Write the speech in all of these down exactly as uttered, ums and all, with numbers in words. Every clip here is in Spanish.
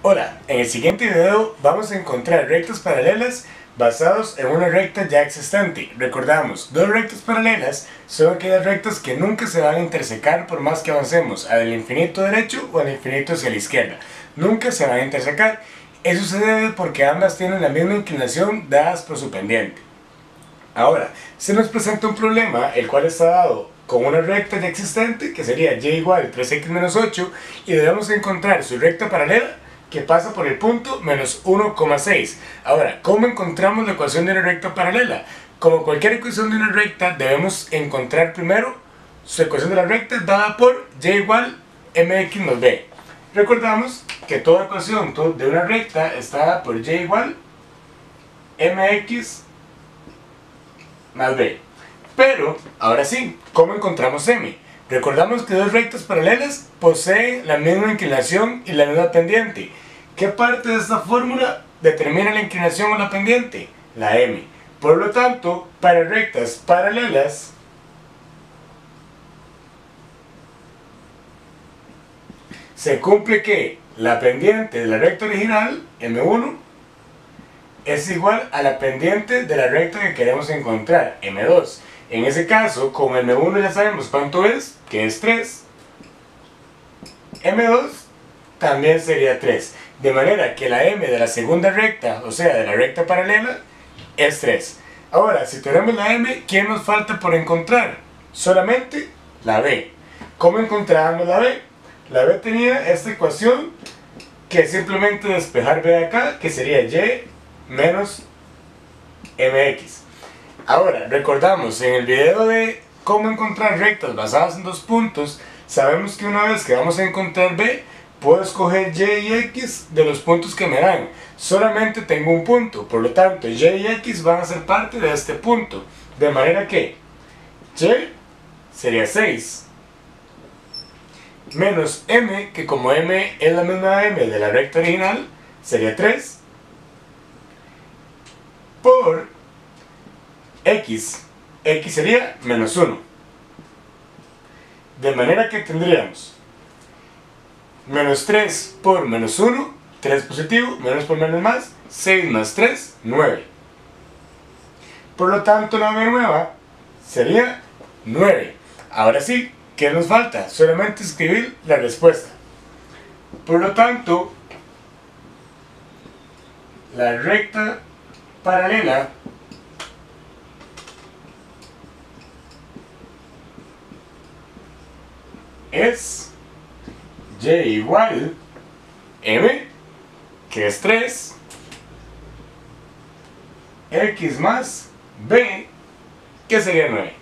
Hola, en el siguiente video vamos a encontrar rectas paralelas basados en una recta ya existente. Recordamos, dos rectas paralelas son aquellas rectas que nunca se van a intersecar por más que avancemos al infinito derecho o al infinito hacia la izquierda. Nunca se van a intersecar. Eso se debe porque ambas tienen la misma inclinación dadas por su pendiente. Ahora, se nos presenta un problema el cual está dado con una recta ya existente que sería y igual a tres x menos ocho y debemos encontrar su recta paralela que pasa por el punto menos uno coma seis. Ahora, ¿cómo encontramos la ecuación de una recta paralela? Como cualquier ecuación de una recta, debemos encontrar primero su ecuación de la recta dada por y igual mx más b. Recordamos que toda ecuación de una recta está dada por y igual mx más b. Pero, ahora sí, ¿cómo encontramos m? Recordamos que dos rectas paralelas poseen la misma inclinación y la misma pendiente. ¿Qué parte de esta fórmula determina la inclinación o la pendiente? La m. Por lo tanto, para rectas paralelas, se cumple que la pendiente de la recta original, eme uno, es igual a la pendiente de la recta que queremos encontrar, eme dos. En ese caso, como eme uno ya sabemos cuánto es, que es tres, eme dos también sería tres. De manera que la m de la segunda recta, o sea, de la recta paralela, es tres. Ahora, si tenemos la m, ¿qué nos falta por encontrar? Solamente la b. ¿Cómo encontramos la b? La b tenía esta ecuación que es simplemente despejar b de acá, que sería y menos mx. Ahora, recordamos en el video de cómo encontrar rectas basadas en dos puntos, sabemos que una vez que vamos a encontrar b, puedo escoger y y x de los puntos que me dan. Solamente tengo un punto, por lo tanto y y x van a ser parte de este punto. De manera que y sería seis menos m, que como m es la misma m de la recta original, sería tres, por x, x sería menos uno. De manera que tendríamos menos tres por menos uno, tres positivo, menos por menos más, seis más tres, nueve. Por lo tanto, la b nueva sería nueve. Ahora sí, ¿qué nos falta? Solamente escribir la respuesta. Por lo tanto, la recta paralela es y igual m, que es tres, x más b, que sería nueve.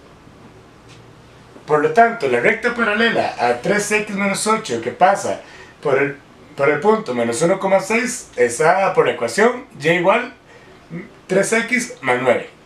Por lo tanto, la recta paralela a tres x menos ocho que pasa por el, por el punto menos uno coma seis está dada por la ecuación y igual tres x más nueve.